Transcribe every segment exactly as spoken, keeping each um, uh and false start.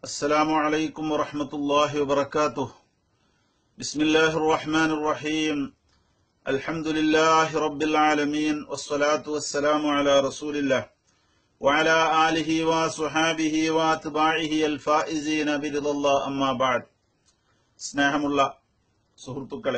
السلام عليكم ورحمة الله وبركاته. بسم الله الرحمن الرحيم. الحمد لله رب العالمين والصلاة والسلام على رسول الله وعلى آله وصحابه واتباعه الفائزين برضا الله أما بعد. സ്നേഹമുള്ള സുഹൃത്തുക്കളെ,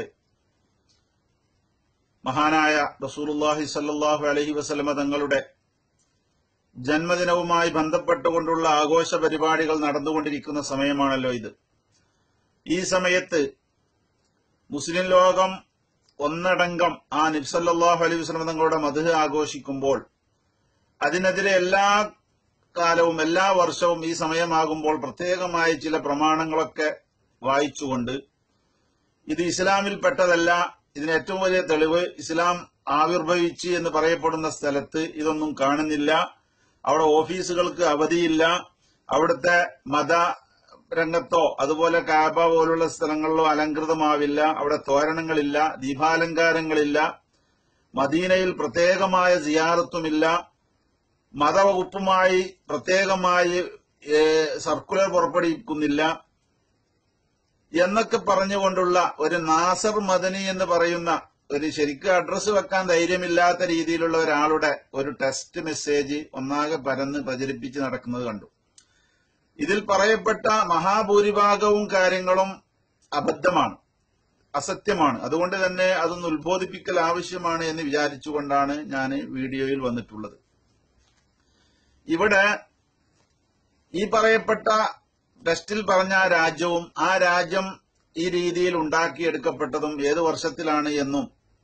മഹാനായ റസൂലുള്ളാഹി സ്വല്ലല്ലാഹു അലൈഹി വസല്ലമ തങ്ങളുടെ ജന്മദിനവുമായി ബന്ധപ്പെട്ടുകൊണ്ടുള്ള ആഘോഷ പരിപാടികൾ നടന്നുകൊണ്ടിരിക്കുന്ന സമയമാണല്ലോ ഇത്. ഈ സമയത്ത് മുസ്ലിം ലോകം ഒന്നടങ്കം ആ നബി സല്ലല്ലാഹു അലൈഹി വസല്ലം തങ്ങളുടെ മദ്ഹ് ആഘോഷിക്കുമ്പോൾ അതിനെതിരെ എല്ലാ കാലവും എല്ലാ വർഷവും ഈ സമയമാകുമ്പോൾ പ്രത്യേകമായ ചില പ്രമാണങ്ങളൊക്കെ വായിച്ചുകൊണ്ട് ഇത് ഇസ്ലാമിൽ പെട്ടതല്ല, ഇതിന് ഏറ്റവും വലിയ തെളിവ് ഇസ്ലാം ആവിർഭവിച്ച് എന്ന് പറയപ്പെടുന്ന സ്ഥലത്ത് ഇതൊന്നും കാണുന്നില്ല, അവിടെ ഓഫീസുകൾക്ക് അവധിയില്ല, അവിടുത്തെ മത രംഗത്തോ അതുപോലെ കാബ പോലുള്ള സ്ഥലങ്ങളിലോ അലങ്കൃതമാവില്ല, അവിടെ തോരണങ്ങളില്ല, ദീപാലങ്കാരങ്ങളില്ല, മദീനയിൽ പ്രത്യേകമായ സിയാറത്തുമില്ല, മതവകുപ്പുമായി പ്രത്യേകമായി സർക്കുലർ പുറപ്പെടുവിക്കുന്നില്ല എന്നൊക്കെ പറഞ്ഞുകൊണ്ടുള്ള ഒരു നാസർ മദനി എന്ന് പറയുന്ന ഒരു ശരിക്കും അഡ്രസ് വെക്കാൻ ധൈര്യമില്ലാത്ത രീതിയിലുള്ള ഒരാളുടെ ഒരു ടെക്സ്റ്റ് മെസ്സേജ് ഒന്നാകെ പരന്ന് പ്രചരിപ്പിച്ച് നടക്കുന്നത് കണ്ടു. ഇതിൽ പറയപ്പെട്ട മഹാഭൂരിഭാഗവും കാര്യങ്ങളും അബദ്ധമാണ്, അസത്യമാണ്. അതുകൊണ്ട് തന്നെ അതൊന്ന് ഉത്ബോധിപ്പിക്കൽ ആവശ്യമാണ് എന്ന് വിചാരിച്ചുകൊണ്ടാണ് ഞാൻ വീഡിയോയിൽ വന്നിട്ടുള്ളത്. ഇവിടെ ഈ പറയപ്പെട്ട ടെക്സ്റ്റിൽ പറഞ്ഞ ആ രാജ്യവും ആ രാജ്യം ഈ രീതിയിൽ ഉണ്ടാക്കിയെടുക്കപ്പെട്ടതും ഏത് വർഷത്തിലാണ് എന്നും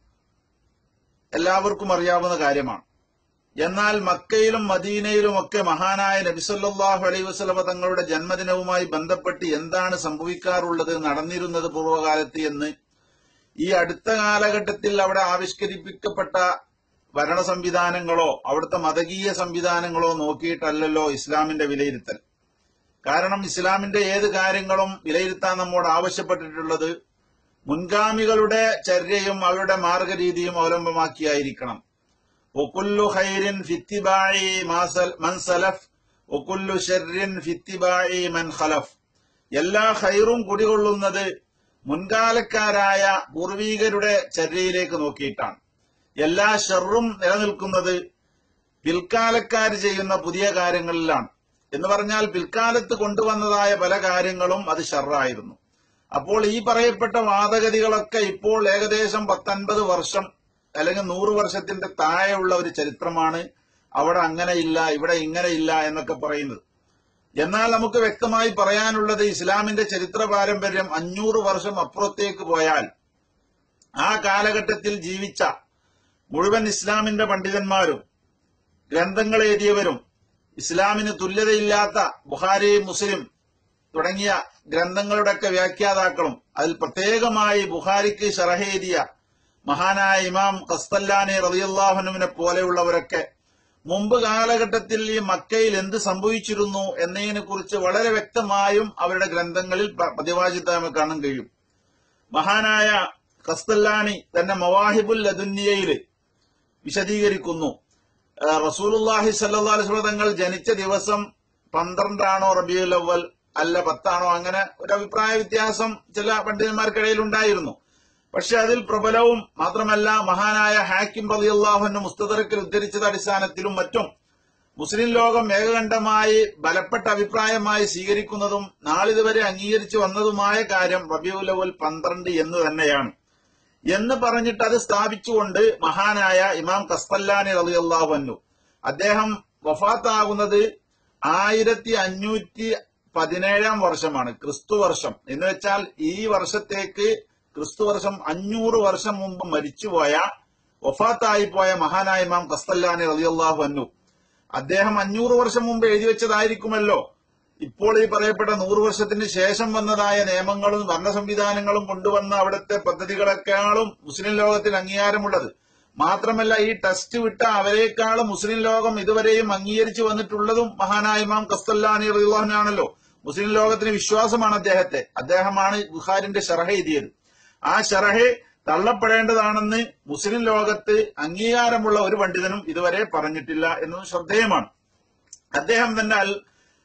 എല്ലാവർക്കും അറിയാവുന്ന കാര്യമാണ്. എന്നാൽ മക്കയിലും മദീനയിലുമൊക്കെ മഹാനായ നബി സല്ലല്ലാഹു അലൈഹി വസല്ലമ തങ്ങളുടെ ജന്മദിനവുമായി ബന്ധപ്പെട്ട് എന്താണ് സംഭവിക്കാറുള്ളത്, നടന്നിരുന്നത് പൂർവ്വകാലത്ത് എന്ന് ഈ അടുത്ത കാലഘട്ടത്തിൽ അവിടെ ആവിഷ്കരിപ്പിക്കപ്പെട്ട ഭരണ സംവിധാനങ്ങളോ അവിടുത്തെ മതകീയ സംവിധാനങ്ങളോ നോക്കിയിട്ടല്ലല്ലോ ഇസ്ലാമിന്റെ വിലയിരുത്തൽ. കാരണം ഇസ്ലാമിന്റെ ഏത് കാര്യങ്ങളും വിലയിരുത്താൻ നമ്മോട് ആവശ്യപ്പെട്ടിട്ടുള്ളത് മുൻഗാമികളുടെ ചര്യയും അവരുടെ മാർഗരീതിയും അവലംബമാക്കിയായിരിക്കണം. ഒക്കുല്ലു ഖൈരിൻ ഫിത്തിബാഇ മൻ സലഫ് ഒക്കുല്ലു ശർരിൻ ഫിത്തിബാഇ മൻ ഖലഫ്. എല്ലാ ഖൈറും കുടികൊള്ളുന്നത് മുൻകാലക്കാരായ പൂർവീകരുടെ ചര്യയിലേക്ക് നോക്കിയിട്ടാണ്. എല്ലാ ഷർറും നിലനിൽക്കുന്നത് പിൽക്കാലക്കാർ ചെയ്യുന്ന പുതിയ കാര്യങ്ങളിലാണ്. എന്ന് പറഞ്ഞാൽ പിൽക്കാലത്ത് കൊണ്ടുവന്നതായ പല കാര്യങ്ങളും അത് ഷർറായിരുന്നു. അപ്പോൾ ഈ പറയപ്പെട്ട വാദഗതികളൊക്കെ ഇപ്പോൾ ഏകദേശം പത്തൊൻപത് വർഷം അല്ലെങ്കിൽ നൂറ് വർഷത്തിന്റെ താഴെയുള്ള ഒരു ചരിത്രമാണ്. അവിടെ അങ്ങനെയില്ല, ഇവിടെ ഇങ്ങനെയില്ല എന്നൊക്കെ പറയുന്നത്. എന്നാൽ നമുക്ക് വ്യക്തമായി പറയാനുള്ളത് ഇസ്ലാമിന്റെ ചരിത്ര പാരമ്പര്യം അഞ്ഞൂറ് വർഷം അപ്പുറത്തേക്ക് പോയാൽ ആ കാലഘട്ടത്തിൽ ജീവിച്ച മുഴുവൻ ഇസ്ലാമിന്റെ പണ്ഡിതന്മാരും ഗ്രന്ഥങ്ങൾ എഴുതിയവരും ഇസ്ലാമിന് തുല്യതയില്ലാത്ത ബുഖാരി, മുസ്ലിം തുടങ്ങിയ ഗ്രന്ഥങ്ങളുടെയൊക്കെ വ്യാഖ്യാതാക്കളും അതിൽ പ്രത്യേകമായി ബുഖാരിക്ക് ശറഹ് എഴുതിയ മഹാനായ ഇമാം ഖസ്തല്ലാനി റളിയല്ലാഹു അൻഹുവിനെ പോലെയുള്ളവരൊക്കെ മുമ്പ് കാലഘട്ടത്തിൽ ഈ മക്കയിൽ എന്ത് സംഭവിച്ചിരുന്നു എന്നതിനെ കുറിച്ച് വളരെ വ്യക്തമായും അവരുടെ ഗ്രന്ഥങ്ങളിൽ പ്രതിപാദിച്ചതായി നമുക്ക് കാണാൻ കഴിയും. മഹാനായ ഖസ്തല്ലാനി തന്നെ മവാഹിബുൽ ലദുന്നിയയിൽ വിശദീകരിക്കുന്നു, റസൂലുള്ളാഹി സ്വല്ലല്ലാഹു അലൈഹി വസല്ലം തങ്ങൾ ജനിച്ച ദിവസം പന്ത്രണ്ടാണോ റബീഉൽ അവ്വൽ അല്ല പത്താണോ, അങ്ങനെ ഒരു അഭിപ്രായ വ്യത്യാസം ചില പണ്ഡിതന്മാർക്കിടയിൽ ഉണ്ടായിരുന്നു. പക്ഷെ അതിൽ പ്രബലവും മാത്രമല്ല മഹാനായ ഹാക്കിം റളിയല്ലാഹു അൻഹു മുസ്തദറക്കിൽ ഉദ്ധരിച്ചത് അടിസ്ഥാനത്തിലും മറ്റും മുസ്ലിം ലോകം ഏകകണ്ഠമായി ബലപ്പെട്ട അഭിപ്രായമായി സ്വീകരിക്കുന്നതും നാളിതുവരെ അംഗീകരിച്ചു വന്നതുമായ കാര്യം റബീഉൽ അവ്വൽ പന്ത്രണ്ട് എന്ന് തന്നെയാണ് എന്ന് പറഞ്ഞിട്ട് അത് സ്ഥാപിച്ചുകൊണ്ട് മഹാനായ ഇമാം ഖസ്തല്ലാനി റളിയല്ലാഹു അൻഹു അദ്ദേഹം വഫാത്താകുന്നത് ആയിരത്തി അഞ്ഞൂറ്റി പതിനേഴാം വർഷമാണ്, ക്രിസ്തു വർഷം. എന്ന് വെച്ചാൽ ഈ വർഷത്തേക്ക് ക്രിസ്തു വർഷം അഞ്ഞൂറ് വർഷം മുമ്പ് മരിച്ചുപോയ വഫാത്തായി പോയ മഹാനായ ഇമാം ഖസ്തല്ലാനി റളിയല്ലാഹു അൻഹു അദ്ദേഹം അഞ്ഞൂറ് വർഷം മുമ്പ് എഴുതി വെച്ചതായിരിക്കുമല്ലോ ഇപ്പോൾ ഈ പറയപ്പെട്ട നൂറ് വർഷത്തിന് ശേഷം വന്നതായ നിയമങ്ങളും ഭരണ സംവിധാനങ്ങളും കൊണ്ടുവന്ന അവിടുത്തെ പദ്ധതികളെക്കാളും മുസ്ലിം ലോകത്തിൽ അംഗീകാരമുള്ളത്. മാത്രമല്ല ഈ ടെസ്റ്റ് വിട്ട അവരെക്കാളും മുസ്ലിം ലോകം ഇതുവരെയും അംഗീകരിച്ചു വന്നിട്ടുള്ളതും മഹാനായ ഇമാം ഖസ്തല്ലാനി റളിയല്ലാഹു അൻഹു ആണല്ലോ. മുസ്ലിം ലോകത്തിന് വിശ്വാസമാണ് അദ്ദേഹത്തെ. അദ്ദേഹമാണ് ബുഖാരിന്റെ ശറഹ് എഴുതിയത്. ആ ശറഹ് തള്ളപ്പെടേണ്ടതാണെന്ന് മുസ്ലിം ലോകത്ത് അംഗീകാരമുള്ള ഒരു പണ്ഡിതനും ഇതുവരെ പറഞ്ഞിട്ടില്ല എന്നതും ശ്രദ്ധേയമാണ്. അദ്ദേഹം തന്നെ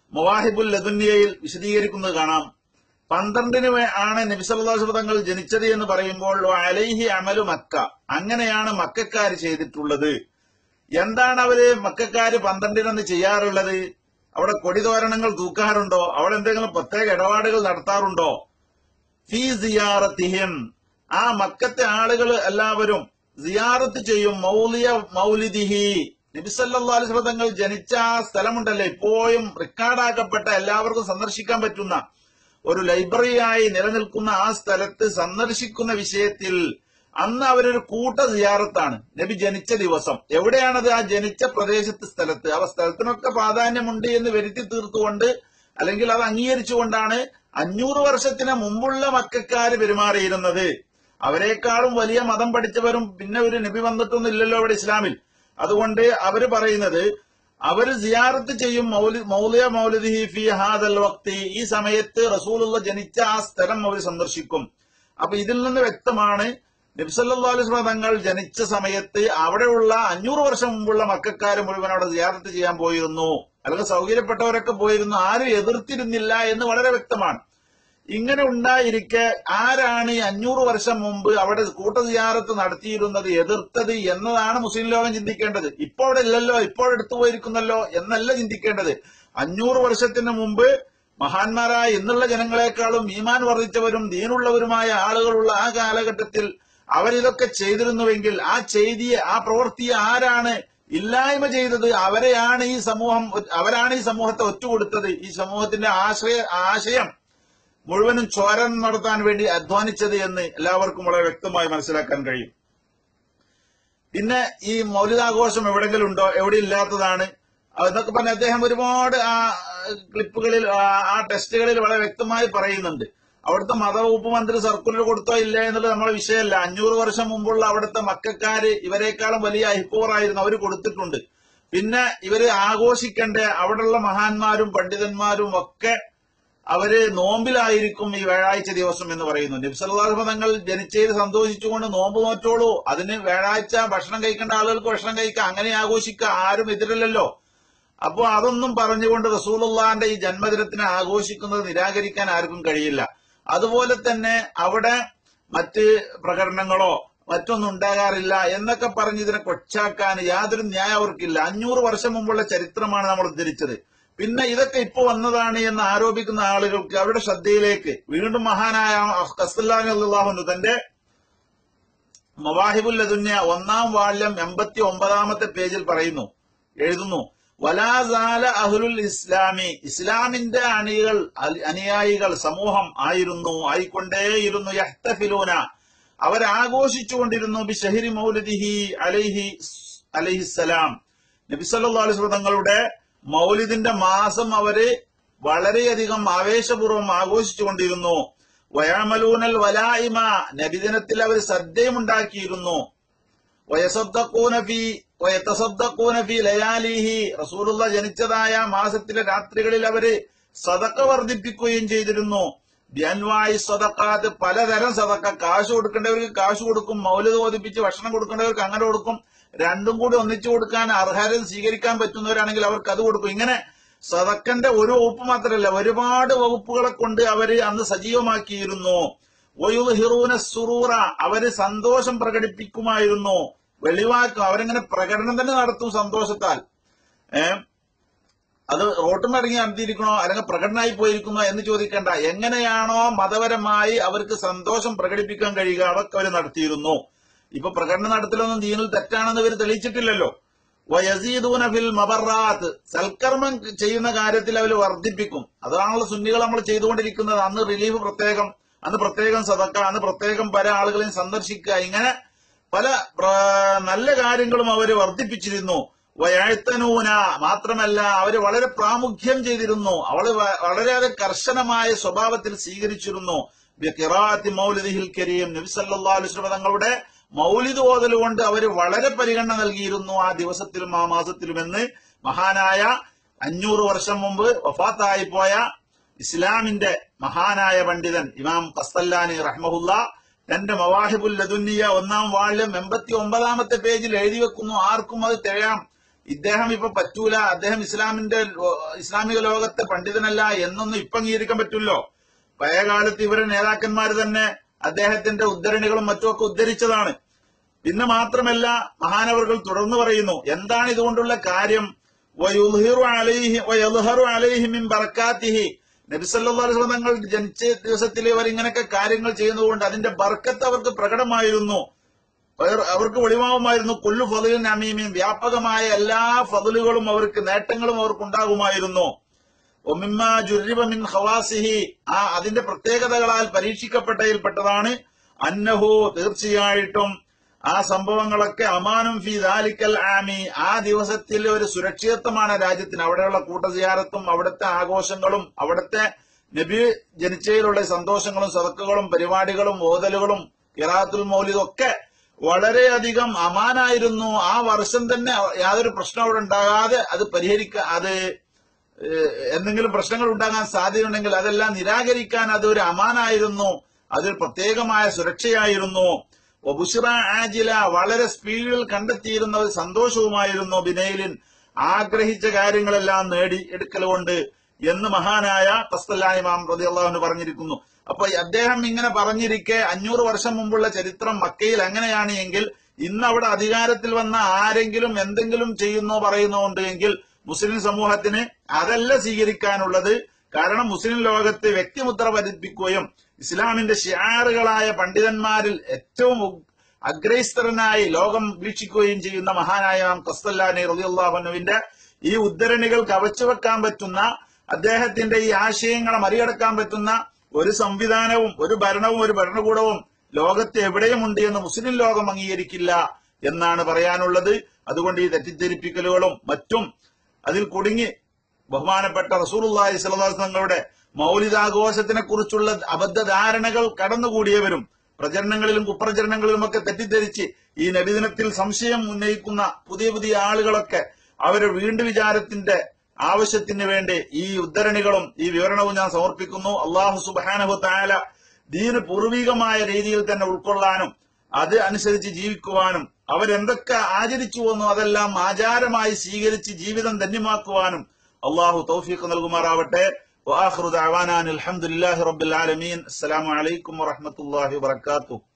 മവാഹിബുൽ ലദുന്നിയയിൽ വിശദീകരിക്കുന്നത് കാണാം. പന്ത്രണ്ടിന് ആണ് നബി സല്ലല്ലാഹു അലൈഹി വസല്ലം തങ്ങൾ ജനിച്ചത് എന്ന് പറയുമ്പോൾ അലൈഹി അമലു മക്ക, അങ്ങനെയാണ് മക്കക്കാര് ചെയ്തിട്ടുള്ളത്. എന്താണ് അവര് മക്കക്കാര് പന്ത്രണ്ടിനൊന്ന് ചെയ്യാറുള്ളത്? അവിടെ കൊടിതോരണങ്ങൾ തൂക്കാറുണ്ടോ? അവിടെ എന്തെങ്കിലും പ്രത്യേക ഇടപാടുകൾ നടത്താറുണ്ടോ? ഫീ സിയാറത്തിഹിം, ആ മക്കത്തെ ആളുകൾ എല്ലാവരും സിയാറത്ത് ചെയ്യും. മൗലിയ മൗലിദിഹി, നബി സല്ലല്ലാഹു അലൈഹി വസല്ലം തങ്ങൾ ജനിച്ച ആ സ്ഥലമുണ്ടല്ലോ, ഇപ്പോഴും റെക്കോർഡാക്കപ്പെട്ട എല്ലാവർക്കും സന്ദർശിക്കാൻ പറ്റുന്ന ഒരു ലൈബ്രറിയായി നിലനിൽക്കുന്ന ആ സ്ഥലത്ത് സന്ദർശിക്കുന്ന വിഷയത്തിൽ അന്ന് അവരൊരു കൂട്ട സിയാറത്താണ്. നബി ജനിച്ച ദിവസം എവിടെയാണത്? ആ ജനിച്ച പ്രദേശത്ത് സ്ഥലത്ത്. അവ സ്ഥലത്തിനൊക്കെ പ്രാധാന്യമുണ്ട് എന്ന് വരുത്തി തീർത്തുകൊണ്ട്, അല്ലെങ്കിൽ അത് അംഗീകരിച്ചുകൊണ്ടാണ് അഞ്ഞൂറ് വർഷത്തിന് മുമ്പുള്ള മക്കക്കാര് പെരുമാറിയിരുന്നത്. അവരെക്കാളും വലിയ മതം പഠിച്ചവരും പിന്നെ ഒരു നബി വന്നിട്ടൊന്നും ഇല്ലല്ലോ ഇവിടെ ഇസ്ലാമിൽ. അതുകൊണ്ട് അവര് പറയുന്നത് അവര് സിയാറത്ത് ചെയ്യും. മൗലി മൗലിയ മൗലിദിഹി ഫി ഹാദൽ വക്തി, ഈ സമയത്ത് റസൂലുള്ള ജനിച്ച ആ സ്ഥലം അവർ സന്ദർശിക്കും. അപ്പൊ ഇതിൽ നിന്ന് വ്യക്തമാണ് നബി സല്ലല്ലാഹു അലൈഹി വസല്ലം തങ്ങൾ ജനിച്ച സമയത്ത് അവിടെയുള്ള അഞ്ഞൂറ് വർഷം മുമ്പുള്ള മക്കക്കാര് മുഴുവൻ അവിടെ സിയാറത്ത് ചെയ്യാൻ പോയിരുന്നു, അല്ലെങ്കിൽ സൗകര്യപ്പെട്ടവരൊക്കെ പോയിരുന്നു, ആരും എതിർത്തിരുന്നില്ല എന്ന് വളരെ വ്യക്തമാണ്. ഇങ്ങനെ ഉണ്ടായിരിക്കെ ആരാണ് ഈ അഞ്ഞൂറ് വർഷം മുമ്പ് അവിടെ കൂട്ട സിയാറത്ത് നടത്തിയിരുന്നത്, എതിർത്തത് എന്നതാണ് മുസ്ലിം ലോകം ചിന്തിക്കേണ്ടത്. ഇപ്പോൾ അവിടെ ഇല്ലല്ലോ, ഇപ്പോൾ എടുത്തു പോയിരിക്കുന്നല്ലോ എന്നല്ല ചിന്തിക്കേണ്ടത്. അഞ്ഞൂറ് വർഷത്തിന് മുമ്പ് മഹാന്മാരായ ഇന്നുള്ള ജനങ്ങളെക്കാളും ഈമാൻ വർദ്ധിച്ചവരും ദീനുള്ളവരുമായ ആളുകളുള്ള ആ കാലഘട്ടത്തിൽ അവരിതൊക്കെ ചെയ്തിരുന്നുവെങ്കിൽ ആ ചെയ്തിയെ, ആ പ്രവൃത്തിയെ ആരാണ് ഇല്ലായ്മ ചെയ്തത്? അവരെയാണ് ഈ സമൂഹം, അവരാണ് ഈ സമൂഹത്തെ ഒറ്റുകൊടുത്തത്. ഈ സമൂഹത്തിന്റെ ആശയ ആശയം മുഴുവനും ചോരൻ നടത്താൻ വേണ്ടി അധ്വാനിച്ചത് എന്ന് എല്ലാവർക്കും വളരെ വ്യക്തമായി മനസ്സിലാക്കാൻ കഴിയും. പിന്നെ ഈ മൗലിദാഘോഷം എവിടെങ്കിലും ഉണ്ടോ? എവിടെ ഇല്ലാത്തതാണ് എന്നൊക്കെ പറഞ്ഞ് അദ്ദേഹം ഒരുപാട് ആ ക്ലിപ്പുകളിൽ, ആ ടെസ്റ്റുകളിൽ വളരെ വ്യക്തമായി പറയുന്നുണ്ട്. അവിടുത്തെ മതവകുപ്പ് മന്ത്രി സർക്കുലർ കൊടുത്തോ ഇല്ല എന്നുള്ളത് നമ്മളെ വിഷയമല്ല. അഞ്ഞൂറ് വർഷം മുമ്പുള്ള അവിടുത്തെ മക്കക്കാര് ഇവരെക്കാളും വലിയ അഹിപ്പവറായിരുന്നു, അവര് കൊടുത്തിട്ടുണ്ട്. പിന്നെ ഇവര് ആഘോഷിക്കേണ്ട അവിടെയുള്ള മഹാന്മാരും പണ്ഡിതന്മാരും ഒക്കെ അവര് നോമ്പിലായിരിക്കും ഈ വ്യാഴാഴ്ച ദിവസം എന്ന് പറയുന്നു. നബി സല്ലല്ലാഹു അലൈഹി വസല്ലം തങ്ങൾ ജനിച്ചതിൽ സന്തോഷിച്ചുകൊണ്ട് നോമ്പ് നോറ്റോളൂ, അതിന് വ്യാഴാഴ്ച ഭക്ഷണം കഴിക്കേണ്ട ആളുകൾക്ക് ഭക്ഷണം കഴിക്കാം, അങ്ങനെ ആഘോഷിക്കുക, ആരും എതിരല്ലല്ലോ. അപ്പോ അതൊന്നും പറഞ്ഞുകൊണ്ട് റസൂലുള്ളാഹിന്റെ ഈ ജന്മദിനത്തിനെ ആഘോഷിക്കുന്നത് നിരാകരിക്കാൻ ആർക്കും കഴിയില്ല. അതുപോലെ തന്നെ അവിടെ മറ്റ് പ്രകടനങ്ങളോ മറ്റൊന്നും ഉണ്ടാകാറില്ല എന്നൊക്കെ പറഞ്ഞ് ഇതിനെ കൊച്ചാക്കാൻ യാതൊരു ന്യായം അവർക്കില്ല. അഞ്ഞൂറ് വർഷം മുമ്പുള്ള ചരിത്രമാണ് നമ്മൾ ഉദ്ധരിച്ചത്. പിന്നെ ഇതൊക്കെ ഇപ്പൊ വന്നതാണ് എന്ന് ആരോപിക്കുന്ന ആളുകൾക്ക് അവരുടെ ശ്രദ്ധയിലേക്ക് വീണ്ടും മഹാനായ ഖസ്സലാനി റളിയല്ലാഹു അൻഹു തന്റെ മവാഹിബുൽ ലദുന്യ ഒന്നാം വാള്യം എൺപത്തി ഒമ്പതാമത്തെ പേജിൽ പറയുന്നു, എഴുതുന്നു, വലാസാല അഹ്ലുൽ ഇസ്ലാമി, ഇസ്ലാമിന്റെ അണികൾ അനുയായികൾ സമൂഹം ആയിരുന്നു, ആയിക്കൊണ്ടേയിരുന്നു, യഹ്തഫിലൂന, അവരാഘോഷിച്ചുകൊണ്ടിരുന്നു, ബി ഷഹരി മൗലിദിഹി അലൈഹി അലൈഹിസ്സലാം, നബി സല്ലല്ലാഹു അലൈഹി വസല്ലം തങ്ങളുടെ മൗലിദിന്റെ മാസം അവര് വളരെയധികം ആവേശപൂർവ്വം ആഘോഷിച്ചുകൊണ്ടിരുന്നു. വയഅമലൂനൽ വലായിമ, നബിദിനത്തിൽ അവർ സദ്യയുമുണ്ടാക്കിയിരുന്നു. വയസദ്ദഖൂന ഫീ വയതസദ്ദഖൂന ഫീ ലയാലിഹി, റസൂലുള്ള ജനിച്ചതായ മാസത്തിലെ രാത്രികളിൽ അവര് സദഖ വർദ്ധിപ്പിക്കുകയും ചെയ്തിരുന്നു. ബിഅൻവാഇ സദഖാത്ത്, പലതരം സദഖ, കാശ് കൊടുക്കേണ്ടവർക്ക് കാശ് കൊടുക്കും, മൗലിദ് ഓതിപ്പിച്ച് ഭക്ഷണം കൊടുക്കേണ്ടവർക്ക് അങ്ങനെ കൊടുക്കും, രണ്ടും കൂടി ഒന്നിച്ചു കൊടുക്കാൻ അർഹരും സ്വീകരിക്കാൻ പറ്റുന്നവരാണെങ്കിൽ അവർക്ക് അത് കൊടുക്കും. ഇങ്ങനെ സദക്കന്റെ ഒരു വകുപ്പ് മാത്രമല്ല, ഒരുപാട് വകുപ്പുകളെ കൊണ്ട് അവര് അന്ന് സജീവമാക്കിയിരുന്നു. വയുദ്ഹിറൂന സുറൂറ, അവര് സന്തോഷം പ്രകടിപ്പിക്കുമായിരുന്നു, വെളിവാക്കും, അവരിങ്ങനെ പ്രകടനം തന്നെ നടത്തും സന്തോഷത്താൽ. ഏഹ് അത് റോട്ടും ഇറങ്ങി നടത്തിയിരിക്കണോ അല്ലെങ്കിൽ പ്രകടനമായി പോയിരിക്കുന്നോ എന്ന് ചോദിക്കേണ്ട, എങ്ങനെയാണോ മതപരമായി അവർക്ക് സന്തോഷം പ്രകടിപ്പിക്കാൻ കഴിയുക അതൊക്കെ അവർ നടത്തിയിരുന്നു. ഇപ്പൊ പ്രകടനം നടത്തലൊന്നും ദീനിൽ തെറ്റാണെന്ന് ഇവർ തെളിയിച്ചിട്ടില്ലല്ലോ. വയസീദൂന ഫിൽ മബറാത്ത്, സൽക്കർമ്മം ചെയ്യുന്ന കാര്യത്തിൽ അവർ വർദ്ധിപ്പിക്കും. അതാണല്ലോ സുന്നികൾ നമ്മൾ ചെയ്തുകൊണ്ടിരിക്കുന്നത്. അന്ന് റിലീഫ് പ്രത്യേകം, അന്ന് പ്രത്യേകം സദക്ക, അന്ന് പ്രത്യേകം പല ആളുകളെയും സന്ദർശിക്കുക, ഇങ്ങനെ പല നല്ല കാര്യങ്ങളും അവര് വർദ്ധിപ്പിച്ചിരുന്നു. വയഴ്ത്തനൂന, മാത്രമല്ല അവര് വളരെ പ്രാമുഖ്യം ചെയ്തിരുന്നു, അവള് വളരെയേറെ കർശനമായ സ്വഭാവത്തിൽ സ്വീകരിച്ചിരുന്നു. ബിഖിറാഅത്തി മൗലിദിഹിൽ കരീം, നബി സല്ലല്ലാഹു അലൈഹി വസല്ലം തങ്ങളുടെ മൗലിദ് ഓതൽ കൊണ്ട് അവര് വളരെ പരിഗണന നൽകിയിരുന്നു ആ ദിവസത്തിലും ആ മാസത്തിലുമെന്ന് മഹാനായ അഞ്ഞൂറ് വർഷം മുമ്പ് വഫാത്തായി പോയ ഇസ്ലാമിന്റെ മഹാനായ പണ്ഡിതൻ ഇമാം ഖസ്സലാനി റഹ്മഹുല്ല തന്റെ മവാഹിബുൽ ലദുന്നിയ ഒന്നാം വാള്യം എൺപത്തി ഒമ്പതാമത്തെ പേജിൽ എഴുതി വെക്കുന്നു. ആർക്കും അത് തികയാം. ഇദ്ദേഹം ഇപ്പൊ പറ്റൂല, അദ്ദേഹം ഇസ്ലാമിന്റെ ഇസ്ലാമിക ലോകത്തെ പണ്ഡിതനല്ല എന്നൊന്നും ഇപ്പൊ അംഗീകരിക്കാൻ പറ്റൂല്ലോ. പഴയകാലത്ത് ഇവരെ നേതാക്കന്മാർ തന്നെ അദ്ദേഹത്തിന്റെ ഉദ്ധരണികളും മറ്റുമൊക്കെ ഉദ്ധരിച്ചതാണ്. പിന്നെ മാത്രമല്ല മഹാനവറുകൾ തുടർന്ന് പറയുന്നു, എന്താണ് ഇതുകൊണ്ടുള്ള കാര്യം? നബി സല്ലല്ലാഹു അലൈഹി വസല്ലം തങ്ങൾ ജനിച്ച ദിവസത്തിൽ ഇവർ ഇങ്ങനെയൊക്കെ കാര്യങ്ങൾ ചെയ്യുന്നതുകൊണ്ട് അതിന്റെ ബർക്കത്ത് അവർക്ക് പ്രകടമായിരുന്നു, അവർക്ക് വെളിവാകുമായിരുന്നു. കൊല്ലു ഫضലിൻ അമീമീൻ, വ്യാപകമായ എല്ലാ ഫضലുകളും അവർക്ക് നേട്ടങ്ങളും അവർക്ക് ഉണ്ടാകുമായിരുന്നു. ഒമിമ്മ ജുർരിബ മിൻ ഖവാസിഹി, ആ അതിന്റെ പ്രത്യേകതകളാൽ പരീക്ഷിക്കപ്പെട്ടതിൽപ്പെട്ടതാണ് അന്നഹു, തീർച്ചയായിട്ടും ആ സംഭവങ്ങളൊക്കെ അമാനും ഫി ദാലിക്കൽ ആമി, ആ ദിവസത്തിൽ ഒരു സുരക്ഷിതത്വമാണ് രാജ്യത്തിന്. അവിടെയുള്ള കൂട്ടസിയാറത്തും അവിടുത്തെ ആഘോഷങ്ങളും അവിടുത്തെ നബി ജനിച്ചതിലുള്ള സന്തോഷങ്ങളും സദക്കകളും പരിപാടികളും ഓതലുകളും ഖിറാഅത്തുൽ മൗലിദും ഒക്കെ വളരെയധികം അമാനായിരുന്നു. ആ വർഷം തന്നെ യാതൊരു പ്രശ്നം അവിടെ ഉണ്ടാകാതെ അത് പരിഹരിക്കാൻ, അത് എന്തെങ്കിലും പ്രശ്നങ്ങൾ ഉണ്ടാകാൻ സാധ്യതയുണ്ടെങ്കിൽ അതെല്ലാം നിരാകരിക്കാൻ അതൊരു അമാനായിരുന്നു, അതൊരു പ്രത്യേകമായ സുരക്ഷയായിരുന്നു. ഒബുഷിറ ആജില, വളരെ സ്പീഡിൽ കണ്ടെത്തിയിരുന്ന ഒരു സന്തോഷവുമായിരുന്നു. ബിനൈലിൻ, ആഗ്രഹിച്ച കാര്യങ്ങളെല്ലാം നേടി എടുക്കലുകൊണ്ട് എന്ന് മഹാനായ ഖസ്തല്ലാനി ഇമാം റളിയല്ലാഹു അൻഹു പറഞ്ഞിരിക്കുന്നു. അപ്പൊ അദ്ദേഹം ഇങ്ങനെ പറഞ്ഞിരിക്കെ അഞ്ഞൂറ് വർഷം മുമ്പുള്ള ചരിത്രം മക്കയിൽ അങ്ങനെയാണ് എങ്കിൽ ഇന്ന് അവിടെ അധികാരത്തിൽ വന്ന ആരെങ്കിലും എന്തെങ്കിലും ചെയ്യുന്നോ പറയുന്നോ ഉണ്ട് എങ്കിൽ മുസ്ലിം സമൂഹത്തിന് അതല്ല സ്വീകരിക്കാനുള്ളത്. കാരണം മുസ്ലിം ലോകത്ത് വ്യക്തിമുദ്ര പതിപ്പിക്കുകയും ഇസ്ലാമിന്റെ ഷിആറുകളായ പണ്ഡിതന്മാരിൽ ഏറ്റവും അഗ്രേസ്തരനായി ലോകം വീക്ഷിക്കുകയും ചെയ്യുന്ന മഹാനായ ഇമാം ഖസ്തല്ലാനി റളിയല്ലാഹു അൻഹുവിന്റെ ഈ ഉദ്ധരണികൾ കവച്ചുവെക്കാൻ പറ്റുന്ന, അദ്ദേഹത്തിന്റെ ഈ ആശയങ്ങളെ മറികടക്കാൻ പറ്റുന്ന ഒരു സംവിധാനവും ഒരു ഭരണവും ഒരു ഭരണകൂടവും ലോകത്ത് എവിടെയുമുണ്ട് എന്ന് മുസ്ലിം ലോകം അംഗീകരിക്കില്ല എന്നാണ് പറയാനുള്ളത്. അതുകൊണ്ട് ഈ തെറ്റിദ്ധരിപ്പിക്കലുകളും മറ്റും അതിൽ കുടുങ്ങി ബഹുമാനപ്പെട്ട റസൂലുള്ളാഹി സ്വല്ലല്ലാഹു അലൈഹി വസല്ലം തങ്ങളുടെ മൗലിദാഘോഷത്തിനെ കുറിച്ചുള്ള അബദ്ധധാരണകൾ കടന്നുകൂടിയവരും പ്രചരണങ്ങളിലും കുപ്രചരണങ്ങളിലുമൊക്കെ തെറ്റിദ്ധരിച്ച് ഈ നബിദിനത്തിൽ സംശയം ഉന്നയിക്കുന്ന പുതിയ പുതിയ ആളുകളൊക്കെ അവരുടെ വീണ്ടും വിചാരത്തിന്റെ ആവശ്യത്തിന് വേണ്ടി ഈ ഉദ്ധരണികളും ഈ വിവരണവും ഞാൻ സമർപ്പിക്കുന്നു. അല്ലാഹു സുബ്ഹാനഹു തആല ദീന് പൂർവികമായ രീതിയിൽ തന്നെ ഉൾക്കൊള്ളാനും അത് അനുസരിച്ച് ജീവിക്കുവാനും അവരെന്തൊക്കെ ആചരിച്ചു വന്നു അതെല്ലാം ആചാരമായി സ്വീകരിച്ച് ജീവിതം ധന്യമാക്കുവാനും അല്ലാഹു തൗഫീഖ് നൽകുമാറാവട്ടെ. വആഖിറു ദഅവാനാ അൽഹംദുലില്ലാഹി റബ്ബിൽ ആലമീൻ. അസ്സലാമു അലൈക്കും വറഹ്മത്തുള്ളാഹി വബറകാതുഹു.